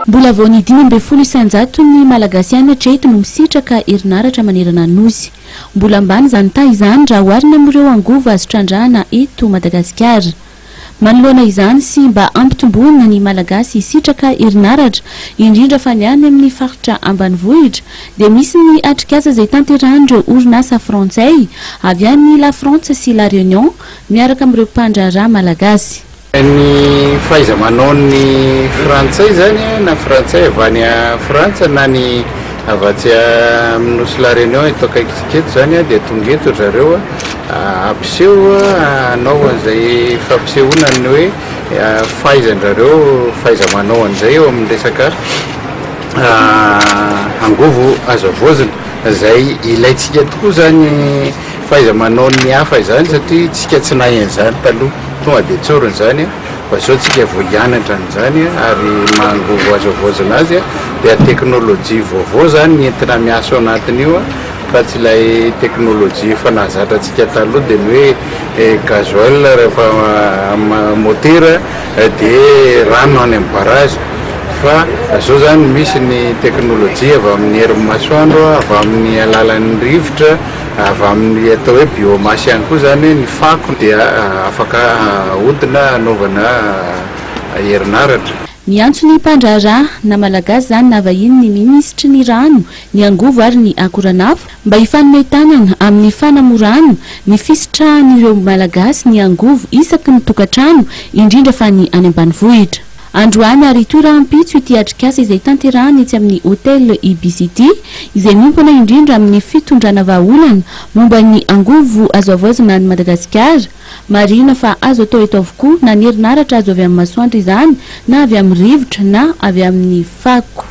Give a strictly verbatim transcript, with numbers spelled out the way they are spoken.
Mbola vao ny dimy amby folo isanjato ny malagasy anatreto no misitraka herinaratra manerana nosy. Mbola ambany izany ta izany raha oharina amin'ireo angovo azo trandrahana eto Madagasikara. Manoloana izany sy mba ampitomboana ny malagasy hisitraka herinaratra indrindra fa ny any amin'ny faritra ambanivohitra dia misy ny atrikasa izay tanterahan'ireo orinasa frantsay avy any la France sy la Réunion miaraka amin'ireo mpandraharaha malagasy. Ny fahaiza-manao ny frantsay zany na frantsay avy any Frantsa na ny avy aty amin'nosy la Réunion eto akaikitsiketo zany dia tonga eto zareo ampiseho anao an'izay fampisehoana ny hoe fahaizandrareo fahaiza-manao an'izay eo amin'ny resaka angovo azo avozina izay ilaitsika tokoa zany fahaiza-manao ny hafa izany satria tsika tsy nahay an'izany taloha tonga dia tsorony zany fa zao tsika vao hianatra an'izany ary mangovo azo avozina azy dia teknôlôjia vaovao zany ny entina miasa ao anatin'io fa tsy ilay teknôlôjia fa nahazatrantsika taloha dia ny hoe gazoil rehefa motera dia rano any amin'ny barage fa zao zany misy ny teknôlôjia avy amin'ny herin'ny masoandro avy amin'ny alalan'ny rivotra avy amin'ny atao hoe biomasy ihany koa zany ny fako dia afaka ahodina anaovana herinaratra. Miantso ny mpandraharaha na malagasy zany na vahiny ny minisitry ny rano ny angovo ary ny akoranafo mba hifanome tanana amin'ny fanamorana ny fisitrahan'ireo malagasy ny angovo isaky ny tokantrano indrindra fa ny any ambanivohitra. Androany ary tora ampitso ity atrikasa izay tanterahana etsy amin'ny hôtel Ibis ity izay miompana indrindra amin'ny fitondrana vahaolana momba ny angovo azo avozina ny Madagasikara. Marina fa azo atao eto avokoa na ny herinaratra azo avy amin'ny masoandro izany na avy amin'ny rivotra na avy amin'ny fako.